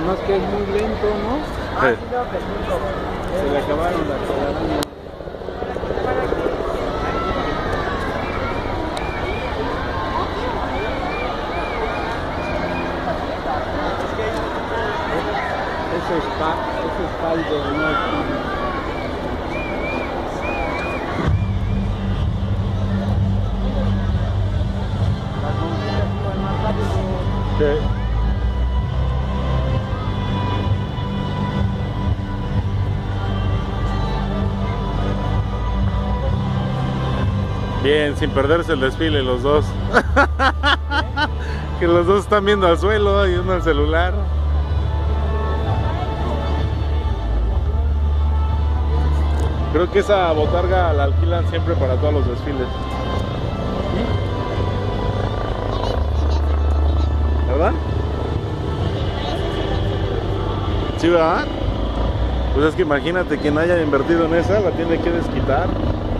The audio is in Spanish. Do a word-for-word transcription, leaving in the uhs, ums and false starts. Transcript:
Nomás que es muy lento, ¿no? Sí. Se le acabaron las telarañas. Ese es pa, ese es Spider, no es Sí. Bien, sin perderse el desfile los dos. Que los dos están viendo al suelo y uno al celular. Creo que esa botarga la alquilan siempre para todos los desfiles. ¿Verdad? Sí, ¿verdad? Pues es que imagínate, quien haya invertido en esa la tiene que desquitar.